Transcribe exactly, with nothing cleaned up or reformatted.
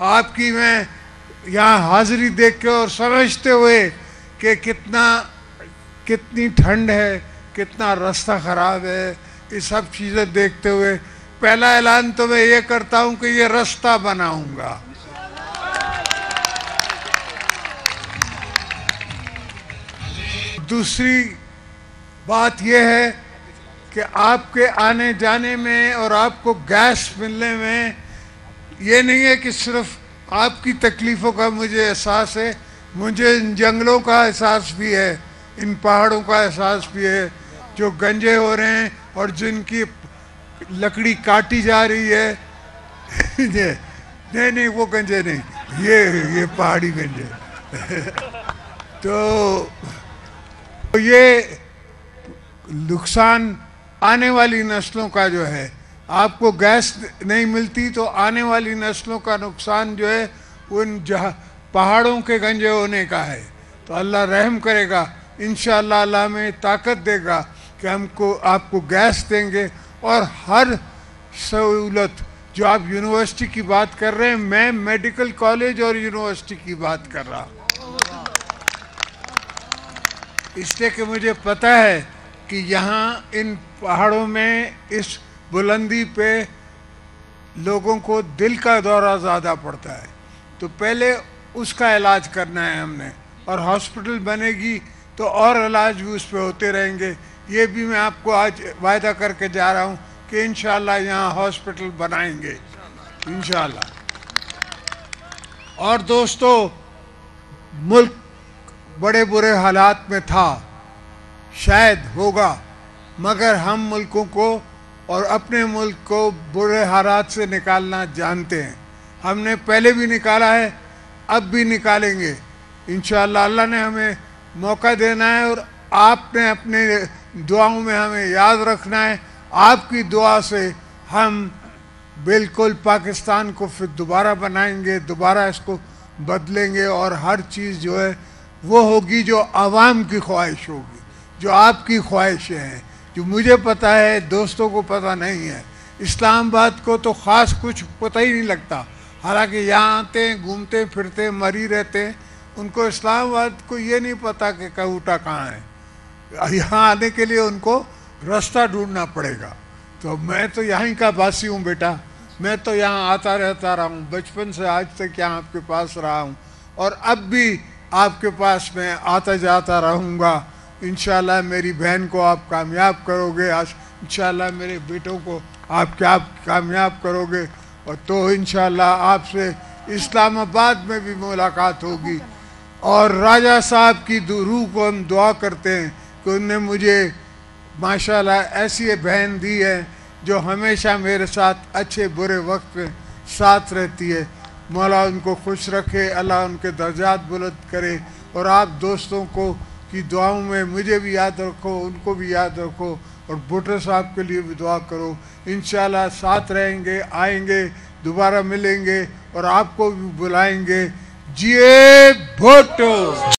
آپ کی میں یہاں حاضری دیکھ کے اور سمجھتے ہوئے کہ کتنا کتنی ٹھنڈ ہے، کتنا راستہ خراب ہے، یہ سب چیزیں دیکھتے ہوئے پہلا اعلان تو میں یہ کرتا ہوں کہ یہ راستہ بناؤں گا۔ دوسری بات یہ ہے کہ آپ کے آنے جانے میں اور آپ کو گیس ملنے میں یہ نہیں ہے کہ صرف آپ کی تکلیفوں کا مجھے احساس ہے، مجھے ان جنگلوں کا احساس بھی ہے، ان پہاڑوں کا احساس بھی ہے جو گنجے ہو رہے ہیں اور جن کی لکڑی کاٹی جا رہی ہے۔ نہیں نہیں وہ گنجے نہیں، یہ یہ پہاڑی گنجے۔ تو یہ نقصان آنے والی نسلوں کا جو ہے، آپ کو گیس نہیں ملتی تو آنے والی نسلوں کا نقصان جو ہے ان پہاڑوں کے گنجے ہونے کا ہے۔ تو اللہ رحم کرے گا، انشاءاللہ اللہ ہمیں طاقت دے گا کہ ہم کو آپ کو گیس دیں گے اور ہر سہولت جو آپ یونیورسٹی کی بات کر رہے ہیں، میں میڈیکل کالج اور یونیورسٹی کی بات کر رہا ہوں، اس لیے کہ مجھے پتہ ہے کہ یہاں ان پہاڑوں میں اس بلندی پہ لوگوں کو دل کا دورہ زیادہ پڑتا ہے، تو پہلے اس کا علاج کرنا ہے ہم نے، اور ہاسپٹل بنے گی تو اور علاج بھی اس پہ ہوتے رہیں گے۔ یہ بھی میں آپ کو آج وعدہ کر کے جا رہا ہوں کہ انشاءاللہ یہاں ہاسپٹل بنائیں گے انشاءاللہ۔ اور دوستو، ملک بڑے برے حالات میں تھا، شاید ہوگا، مگر ہم ملکوں کو اور اپنے ملک کو برے حالات سے نکالنا جانتے ہیں۔ ہم نے پہلے بھی نکالا ہے، اب بھی نکالیں گے انشاءاللہ۔ اللہ نے ہمیں موقع دینا ہے اور آپ نے اپنے دعاؤں میں ہمیں یاد رکھنا ہے۔ آپ کی دعا سے ہم بالکل پاکستان کو پھر دوبارہ بنائیں گے، دوبارہ اس کو بدلیں گے، اور ہر چیز جو ہے وہ ہوگی جو عوام کی خواہش ہوگی، جو آپ کی خواہشیں ہیں، جو مجھے پتہ ہے، دوستوں کو پتہ نہیں ہے۔ اسلام آباد کو تو خاص کچھ پتہ ہی نہیں لگتا، حالانکہ یہاں آتے ہیں، گھومتے پھرتے مری رہتے ہیں، ان کو اسلام آباد کو یہ نہیں پتہ کہ کہوٹا کہاں ہے۔ یہاں آنے کے لیے ان کو راستہ ڈھونڈنا پڑے گا۔ تو میں تو یہیں کا باسی ہوں بیٹا، میں تو یہاں آتا رہتا رہا ہوں، بچپن سے آج تک یہاں آپ کے پاس رہا ہوں، اور اب بھی آپ کے پاس میں آتا جاتا رہوں گا۔ انشاءاللہ میری بہن کو آپ کامیاب کرو گے، انشاءاللہ میرے بیٹوں کو آپ کیا کامیاب کرو گے، اور تو انشاءاللہ آپ سے اسلام آباد میں بھی ملاقات ہوگی۔ اور راجہ صاحب کی روح کو ہم دعا کرتے ہیں کہ انہوں نے مجھے ماشاءاللہ ایسی بہن دی ہے جو ہمیشہ میرے ساتھ اچھے برے وقت میں ساتھ رہتی ہے۔ مولا ان کو خوش رکھے، اللہ ان کے درجات بلند کرے، اور آپ دوستوں کو کی دعاؤں میں مجھے بھی یاد رکھو، ان کو بھی یاد رکھو، اور بھٹو صاحب کے لیے بھی دعا کرو۔ انشاءاللہ ساتھ رہیں گے، آئیں گے، دوبارہ ملیں گے، اور آپ کو بھی بلائیں گے۔ جیے بھٹو۔